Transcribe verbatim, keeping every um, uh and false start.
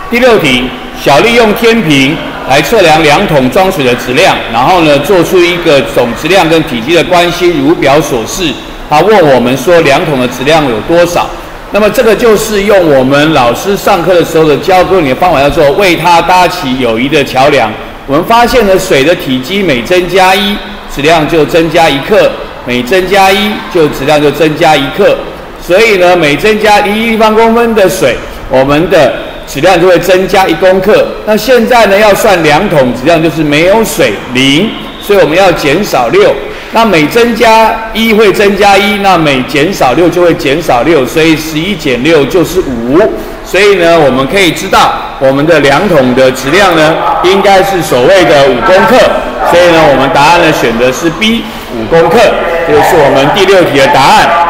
第六题，小丽用天平来测量两桶装水的质量，然后呢，做出一个总质量跟体积的关系，如表所示。他问我们说两桶的质量有多少？那么这个就是用我们老师上课的时候的教给你的方法，叫做为它搭起友谊的桥梁。我们发现了水的体积每增加一，质量就增加一克；每增加一，就质量就增加一克。所以呢，每增加一立方公分的水，我们的质量就会增加一公克。那现在呢，要算两桶质量，就是没有水零，所以我们要减少六。那每增加一会增加一，那每减少六就会减少六，所以十一减六就是五。所以呢，我们可以知道我们的两桶的质量呢，应该是所谓的五公克。所以呢，我们答案呢选的是 B， 五公克，这就是我们第六题的答案。